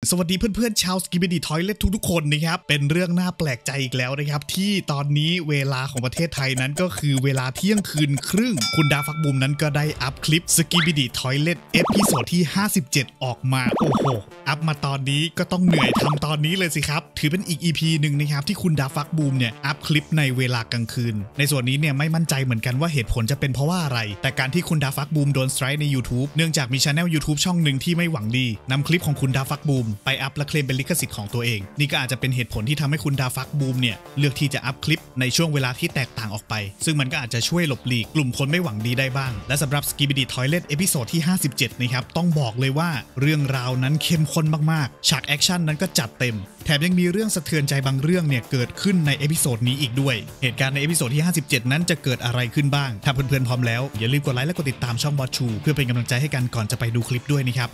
สวัสดีเพื่อนๆชาว Skibidi Toilet ทุกๆคนนะครับเป็นเรื่องน่าแปลกใจอีกแล้วนะครับที่ตอนนี้เวลาของประเทศไทยนั้นก็คือเวลาเที่ยงคืนครึ่งคุณดาฟักบูมนั้นก็ได้อัพคลิป Skibidi Toilet เอพิโซดที่57ออกมาโอ้โหอัพมาตอนนี้ก็ต้องเหนื่อยทำตอนนี้เลยสิครับถือเป็นอีก EP หนึ่งนะครับที่คุณดาฟักบูมเนี่ยอัพคลิปในเวลากลางคืนในส่วนนี้เนี่ยไม่มั่นใจเหมือนกันว่าเหตุผลจะเป็นเพราะว่าอะไรแต่การที่คุณดาฟักบูมโดนสไตรค์ใน YouTube เนื่องจากมี Channel YouTube ช่องหนึ่งที่ไม่หวังดีนำคลิปของคุณดาฟักบูมไปอัพและเคลมเป็นลิขสิทธิ์ของตัวเองนี่ก็อาจจะเป็นเหตุผลที่ทำให้คุณดาฟักบูมเนี่ยเลือกที่จะอัพคลิปในช่วงเวลาที่แตกต่างออกไปซึ่งมันก็อาจจะช่วยหลบหลีกกลุ่มคนไม่หวังดีได้บ้างและสำหรับ Skibidi Toilet เอพิโซดที่57นะครับต้องบอกเลยว่าเรื่องราวนั้นเข้มข้นมากๆฉากแอคชั่นนั้นก็จัดเต็มแถมยังมีเรื่องสะเทือนใจบางเรื่องเนี่ยเกิดขึ้นในเอพิโซดนี้อีกด้วยเหตุการณ์ในเอพิโซดที่57นั้นจะเกิดอะไรขึ้นบ้างถ้าเพื่อนๆพร้อมแล้วอย่าลืมกดไลค์และกดติดตามช่องบอสชูเพื่อเป็นกำลังใจให้กันก่อนจะไปดูคลิปด้วยนะครับ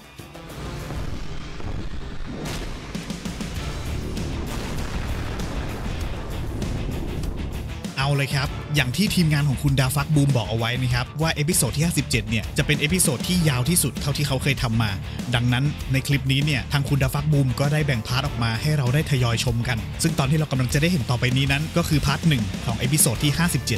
เอาเลยครับอย่างที่ทีมงานของคุณดาฟักบูมบอกเอาไว้นะครับว่าเอพิโซดที่57เนี่ยจะเป็นเอพิโซดที่ยาวที่สุดเท่าที่เขาเคยทำมาดังนั้นในคลิปนี้เนี่ยทางคุณดาฟักบูมก็ได้แบ่งพาร์ทออกมาให้เราได้ทยอยชมกันซึ่งตอนที่เรากำลังจะได้เห็นต่อไปนี้นั้นก็คือพาร์ท1ของเอพิโซดที่57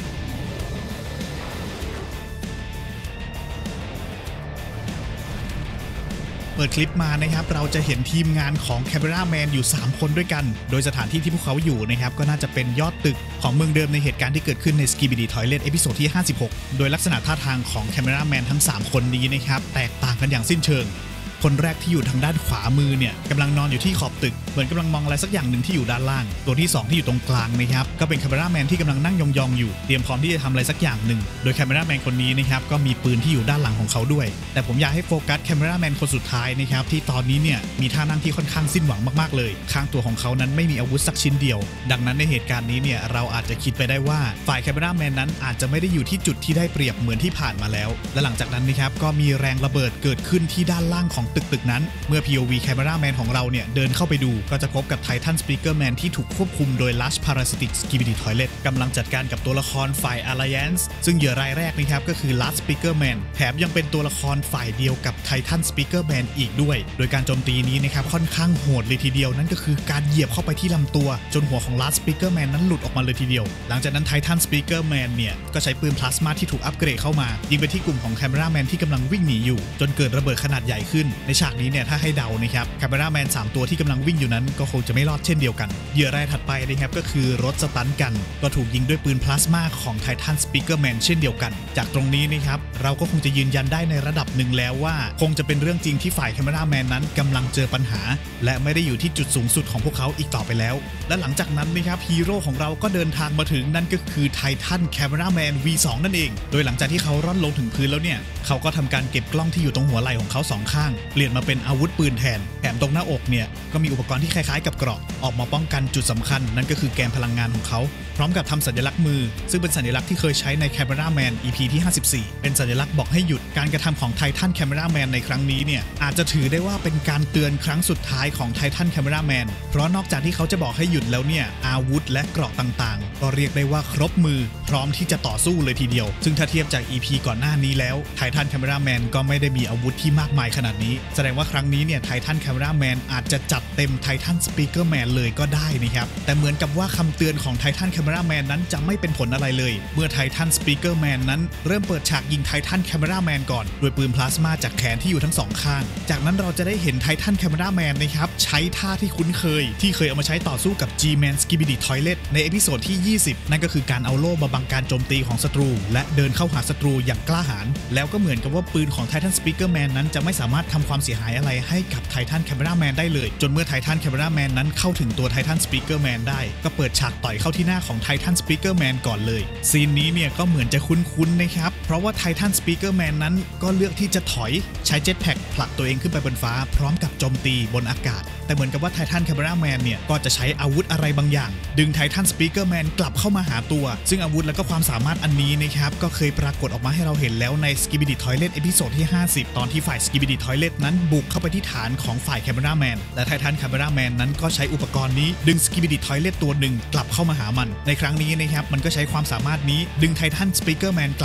เปิดคลิปมานะครับเราจะเห็นทีมงานของแคมเมราแมนอยู่3คนด้วยกันโดยสถานที่ที่พวกเขาอยู่นะครับก็น่าจะเป็นยอดตึกของเมืองเดิมในเหตุการณ์ที่เกิดขึ้นใน Skibidi Toilet เอพิโซดที่56โดยลักษณะท่าทางของแคมเมราแมนทั้ง3คนนี้นะครับแตกต่างกันอย่างสิ้นเชิงคนแรกที่อยู่ทางด้านขวามือเนี่ยกำลังนอนอยู่ที่ขอบตึกเหมือนกำลังมองอะไรสักอย่างหนึ่งที่อยู่ด้านล่างตัวที่2ที่อยู่ตรงกลางนะครับก็เป็นแคมเมราแมนที่กำลังนั่งยองๆอยู่เตรียมพร้อมที่จะทำอะไรสักอย่างหนึ่งโดยแคมเมราแมนคนนี้นะครับก็มีปืนที่อยู่ด้านหลังของเขาด้วยแต่ผมอยากให้โฟกัสแคมเมราแมนคนสุดท้ายนะครับที่ตอนนี้เนี่ยมีท่านั่งที่ค่อนข้างสิ้นหวังมากๆเลยข้างตัวของเขานั้นไม่มีอาวุธสักชิ้นเดียวดังนั้นในเหตุการณ์นี้เนี่ยเราอาจจะคิดไปได้ว่าฝ่ายแคมเมราแมนนั้นอาจจะไม่ได้อยู่ที่จุดที่ได้เปรียบเหมือนที่ผ่านมาแล้วและหลังจากนั้นนะครับก็มีแรงระเบิดเกิดขึ้นที่ด้านล่างของตึกนั้นเมื่อ POV Cameraman ของเราเนี่ยเดินเข้าไปดูก็จะพบกับ Titan Speaker Man ที่ถูกควบคุมโดย Lush Parasitic Skibidi Toilet กำลังจัดการกับตัวละครฝ่าย Alliance ซึ่งเหยื่อรายแรกนะครับก็คือ Lush Speaker Man แถมยังเป็นตัวละครฝ่ายเดียวกับ Titan Speaker Man อีกด้วยโดยการโจมตีนี้นะครับค่อนข้างโหดเลยทีเดียวนั่นก็คือการเหยียบเข้าไปที่ลำตัวจนหัวของ Lush Speaker Man นั้นหลุดออกมาเลยทีเดียวหลังจากนั้น Titan Speaker Man เนี่ยก็ใช้ปืนพลาสมาที่ถูกอัปเกรดเข้ามายิงไปที่กลุ่มของ Cameraman ที่กำลังวิ่งหนีอยู่จนเกิดระเบิดขนาดใหญ่ขึ้นในฉากนี้เนี่ยถ้าให้เดานะครับแคมเมราแมน3ตัวที่กำลังวิ่งอยู่นั้นก็คงจะไม่รอดเช่นเดียวกันเหยื่อรายถัดไปนะครับก็คือรถสตันกันก็ถูกยิงด้วยปืนพลาสมาของ Titan Speaker Man เช่นเดียวกันจากตรงนี้นะครับเราก็คงจะยืนยันได้ในระดับหนึ่งแล้วว่าคงจะเป็นเรื่องจริงที่ฝ่ายแคมเมราแมนนั้นกำลังเจอปัญหาและไม่ได้อยู่ที่จุดสูงสุดของพวกเขาอีกต่อไปแล้วและหลังจากนั้นนะครับฮีโร่ของเราก็เดินทางมาถึงนั่นก็คือ Titan Cameraman V2 นั่นเองโดยหลังจากที่เขาร่อนลงถึงพื้นแล้วเนี่ยเขาก็ทำการเก็บกล้องที่อยู่ตรงหัวไหล่ของเขา2ข้างเปลี่ยนมาเป็นอาวุธปืนแทนแถมตรงหน้าอกเนี่ยก็มีอุปกรณ์ที่คล้ายๆกับเกราะออกมาป้องกันจุดสำคัญนั่นก็คือแกนพลังงานของเขาพร้อมกับทำสัญลักษณ์มือซึ่งเป็นสัญลักษณ์ที่เคยใช้ใน Cameraman EP ที่54เป็นสัญลักษณ์บอกให้หยุดการกระทำของ Titan Cameraman ในครั้งนี้เนี่ยอาจจะถือได้ว่าเป็นการเตือนครั้งสุดท้ายของ Titan Cameraman เพราะนอกจากที่เขาจะบอกให้หยุดแล้วเนี่ยอาวุธและเกราะต่างๆก็เรียกได้ว่าครบมือพร้อมที่จะต่อสู้เลยทีเดียวซึ่งถ้าเทียบจาก EP ก่อนหน้านี้แล้ว Titan Cameraman ก็ไม่ได้มีอาวุธที่มากมายขนาดนี้แสดงว่าครั้งนี้เนี่ย Titan Cameraman อาจจะจัดเต็ม Titan Speaker Man เลยก็ได้นะครับแต่เหมือนกับว่าคำเตือนของ Titan Cameraman นั้นจะไม่เป็นผลอะไรเลยเมื่อ Titan Speaker Man นั้นเริ่มเปิดฉากยิง Titan Cameraman ก่อนโดยปืนพลาสมาจากแขนที่อยู่ทั้ง2ข้างจากนั้นเราจะได้เห็น Titan Cameraman นะครับใช้ท่าที่คุ้นเคยที่เคยเอามาใช้ต่อสู้กับ G-Man Skibidi Toilet ในเอพิโซดที่20นั่นก็คือการเอาโล่มาบังการโจมตีของศัตรูและเดินเข้าหาศัตรูอย่างกล้าหาญแล้วก็เหมือนกับว่าปืนของ Titan Speaker Man นั้นจะไม่สามารถทำความเสียหายอะไรให้กับ Titan Cameraman ได้เลยจนเมื่อ Titan Cameraman นั้นเข้าถึงตัว Titan Speaker Man ได้ก็เปิดฉากต่อยเข้าที่หน้าของ Titan Speaker Man ก่อนเลยซีนนี้เนี่ยก็เหมือนจะคุ้นๆนะครับเพราะว่า Titan Speaker Man นั้นก็เลือกที่จะถอยใช้เจ็ตแพ็กผลักตัวเองขึ้นไปบนฟ้าพร้อมกับโจมตีบนอากาศแต่เหมือนกับว่า Titan Cameraman เนี่ยก็จะใช้อาวุธอะไรบางอย่างดึง Titan Speaker Man กลับเข้ามาหาตัวซึ่งอาวุธและก็ความสามารถอันนี้นะครับก็เคยปรากฏออกมาให้เราเห็นแล้วใน Skibidi Toilet เอพิโซดที่50ตอนที่ฝ่าย Skibidi Toilet นั้นบุกเข้าไปที่ฐานของฝ่าย Cameraman และ Titan Cameraman นั้นก็ใช้อุปกรณ์นี้ดึง Skibidi Toilet ตัวหนึ่งกลับเข้ามาหามันในครั้งนี้นะครับมันก็ใช้ความสามารถนี้ดึง Titan Speaker Man กลับมา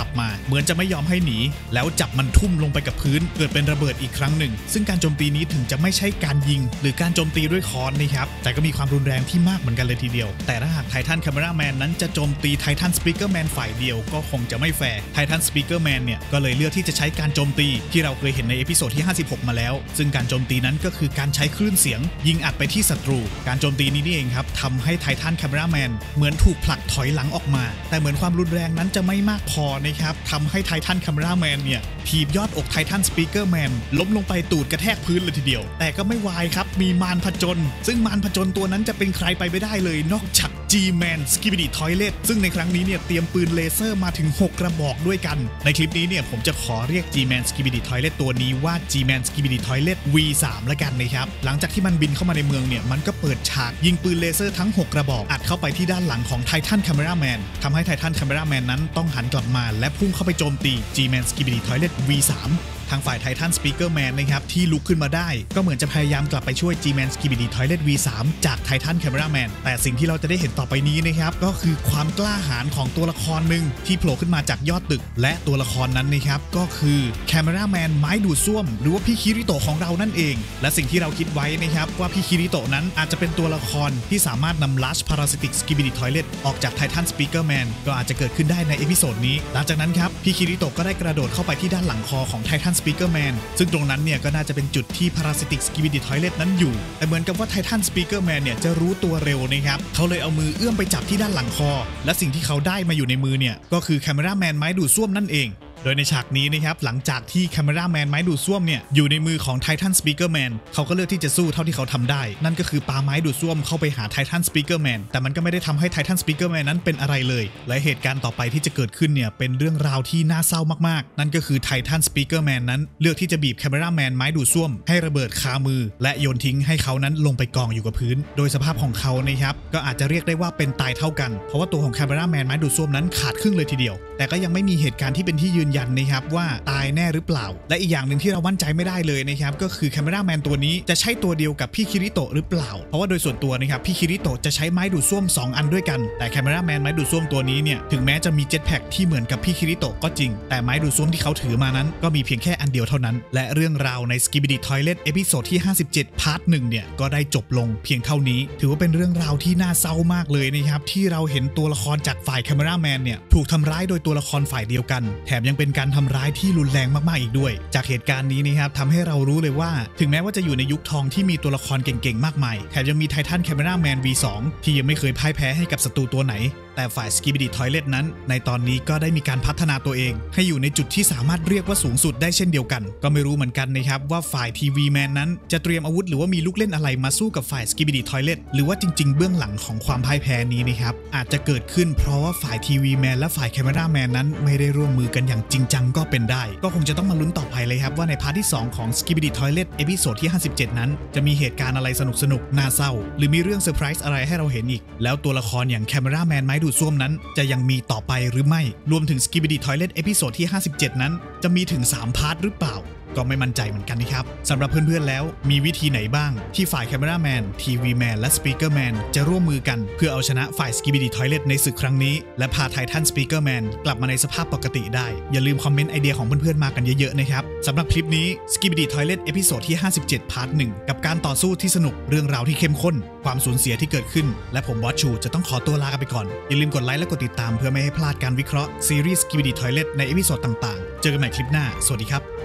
เหมือนจะไม่ยอมให้หนีแล้วจับมันทุ่มลงไปกับพื้นเกิดเป็นระเบิดอีกครั้งหนึ่งซึ่งการโจมตีนี้ถึงจะไม่ใช่การยิงหรือการโจมตีด้วยค้อนนะครับแต่ก็มีความรุนแรงที่มากเหมือนกันเลยทีเดียวแต่ถ้าหากไททันแคมเมราแมนนั้นจะโจมตีไททันสปีกเกอร์แมนฝ่ายเดียวก็คงจะไม่แฟร์ไททันสปีกเกอร์แมนเนี่ยก็เลยเลือกที่จะใช้การโจมตีที่เราเคยเห็นในเอพิโซดที่56มาแล้วซึ่งการโจมตีนั้นก็คือการใช้คลื่นเสียงยิงอัดไปที่ศัตรูการโจมตีนี้นี่เองครับทำให้ไททันแคมเมราแมนเหมือนถูกผลักถอยหลังออกมาแต่เหมือนความรุนแรงนั้นจะไม่มากพอนะครับทำให้ไททันแคมเมราแมนเนี่ยถีบยอดอกไททันสปีกเกอร์แมนล้มลงไปตูดกระแทกพื้นเลยทีเดียวแต่ก็ไม่วายครับมีมารผจญซึ่งมารผจญตัวนั้นจะเป็นใครไปไม่ได้เลยนอกจาก G-Man Skibidi Toilet ซึ่งในครั้งนี้เนี่ยเตรียมปืนเลเซอร์มาถึง6 กระบอกด้วยกันในคลิปนี้เนี่ยผมจะขอเรียก G-Man Skibidi Toilet ตัวนี้ว่า G-Man Skibidi Toilet V3 ละกันนะครับหลังจากที่มันบินเข้ามาในเมืองเนี่ยมันก็เปิดฉากยิงปืนเลเซอร์ทั้ง6 กระบอกอัดเข้าไปที่ด้านหลังของ Titan Cameraman ทำให้ Titan Cameraman นั้นต้องหันกลับมาและพุ่งเข้าไปโจมตี G-Man Skibidi Toilet V3ทางฝ่ายไททันสปีกเกอร์แมนนะครับที่ลุกขึ้นมาได้ก็เหมือนจะพยายามกลับไปช่วย G-Man Skibidi Toilet V3 จากไททันแคมเมราแมนแต่สิ่งที่เราจะได้เห็นต่อไปนี้นะครับก็คือความกล้าหาญของตัวละครหนึ่งที่โผล่ขึ้นมาจากยอดตึกและตัวละครนั้นนะครับก็คือแคมเมราแมนไม้ดูดซ่วมหรือว่าพี่คิริโตะของเรานั่นเองและสิ่งที่เราคิดไว้นะครับว่าพี่คิริโตะนั้นอาจจะเป็นตัวละครที่สามารถนำ Large Parasitic Skibidi Toilet ออกจากไททันสปีกเกอร์แมนก็อาจจะเกิดขึ้นได้ในเอพิโซดนี้หลังจากนั้นครับพี่คิริโตะก็ได้กระโดดเข้าไปที่ด้านหลังคอของไททันสปีกเกอร์แมนซึ่งตรงนั้นเนี่ยก็น่าจะเป็นจุดที่ Parasitic Skibidi Toilet นั้นอยู่แต่เหมือนกับว่า Titan Speaker Man เนี่ยจะรู้ตัวเร็วนะครับเขาเลยเอามือเอื้อมไปจับที่ด้านหลังคอและสิ่งที่เขาได้มาอยู่ในมือเนี่ยก็คือ Cameraman ไม้ดูดซ่วมนั่นเองโดยในฉากนี้นะครับหลังจากที่แคมเมราแมนไม้ดูดซ่วมเนี่ยอยู่ในมือของไททันสปีกเกอร์แมนเขาก็เลือกที่จะสู้เท่าที่เขาทำได้นั่นก็คือปาไม้ดูดซ่วมเข้าไปหาไททันสปีกเกอร์แมนแต่มันก็ไม่ได้ทำให้ไททันสปีกเกอร์แมนนั้นเป็นอะไรเลยและเหตุการณ์ต่อไปที่จะเกิดขึ้นเนี่ยเป็นเรื่องราวที่น่าเศร้ามากๆนั่นก็คือไททันสปีกเกอร์แมนนั้นเลือกที่จะบีบแคมเมราแมนไม้ดูดซ่วมให้ระเบิดคามือและโยนทิ้งให้เขานั้นลงไปกองอยู่กับพื้นโดยสภาพของเขานะครับก็อาจจะเรียกได้ว่าเป็นตายเท่ากันเพราะว่าตัวของแคมเมราแมนไม้ดูดซ่วมนั้นขาดครึ่งเลยทีเดียวแต่ก็ยังไม่มีเหตุการณ์ที่เป็นที่ยืนยันนะครับว่าตายแน่หรือเปล่าและอีกอย่างหนึ่งที่เรามั่นใจไม่ได้เลยนะครับก็คือแคมเมราแมนตัวนี้จะใช่ตัวเดียวกับพี่คิริโตะหรือเปล่าเพราะว่าโดยส่วนตัวนะครับพี่คิริโตะจะใช้ไม้ดูดซ่วม2 อันด้วยกันแต่แคมเมราแมนไม้ดูดซ่วมตัวนี้เนี่ยถึงแม้จะมีเจ็ตแพ็กที่เหมือนกับพี่คิริโตะก็จริงแต่ไม้ดูดซ่วมที่เขาถือมานั้นก็มีเพียงแค่อันเดียวเท่านั้นและเรื่องราวใน Skibidi Toilet เอพิโซดที่57พาร์ท 1เนี่ยก็ได้จบลงเพียงเท่านี้ถือว่าเป็นเรื่องราวที่น่าเศร้ามากเลยนะครับที่เราเห็นตัวละครจากฝ่ายแคมเมราแมนเนี่ยถูกทำร้ายโดยตัวละครฝ่ายเดียวกันแถมยังเป็นการทำร้ายที่รุนแรงมากๆอีกด้วยจากเหตุการณ์นี้นะครับทำให้เรารู้เลยว่าถึงแม้ว่าจะอยู่ในยุคทองที่มีตัวละครเก่งๆมากมายแถมยังมีไททันแคมเมราแมน V2 ที่ยังไม่เคยพ่ายแพ้ให้กับศัตรูตัวไหนแต่ฝ่าย Skibidi Toilet นั้นในตอนนี้ก็ได้มีการพัฒนาตัวเองให้อยู่ในจุดที่สามารถเรียกว่าสูงสุดได้เช่นเดียวกันก็ไม่รู้เหมือนกันนะครับว่าฝ่าย TV Man นั้นจะเตรียมอาวุธหรือว่ามีลูกเล่นอะไรมาสู้กับฝ่าย Skibidi Toilet หรือว่าจริงๆเบื้องหลังของความพ่ายแพ้นี้นะครับอาจจะเกิดขึ้นเพราะว่าฝ่าย TV Man และฝ่าย Camera Man นั้นไม่ได้ร่วมมือกันอย่างจริงจังก็เป็นได้ก็คงจะต้องมาลุ้นต่อไปเลยครับว่าในพาร์ทที่2ของ Skibidi Toilet เอพิโซดที่57นั้นจะมีเหตุการณ์อะไรสนุกๆน่าเศร้าหรือมีเรื่องเซอร์ไพรส์อะไรให้เราเห็นอีกแล้วตัวละครอย่าง Camera Man ไม้ดูดซ่วมนั้นจะยังมีต่อไปหรือไม่รวมถึง Skibidi Toilet เอพิโซดที่57นั้นจะมีถึง3พาร์ทหรือเปล่าก็ไม่มั่นใจเหมือนกันนะครับสำหรับเพื่อนๆแล้วมีวิธีไหนบ้างที่ฝ่าย Cameraman TV Man และ Speaker Man จะร่วมมือกันเพื่อเอาชนะฝ่าย Skibidi Toilet ในศึกครั้งนี้และพา Titan Speaker Man กลับมาในสภาพปกติได้อย่าลืมคอมเมนต์ไอเดียของเพื่อนๆมากันเยอะๆนะครับสำหรับคลิปนี้ Skibidi Toilet เอพิโซดที่57พาร์ท 1กับการต่อสู้ที่สนุกเรื่องราวที่เข้มข้นความสูญเสียที่เกิดขึ้นและผมบอสชูจะต้องขอตัวลากันไปก่อนอย่าลืมกดไลค์และกดติดตามเพื่อไม่ให้พลาดการวิเคราะห์ซีรีส์ Skibidi Toilet ในเอพิโซดต่างๆเจอกันใหม่คลิปหน้าสวัสดีครับ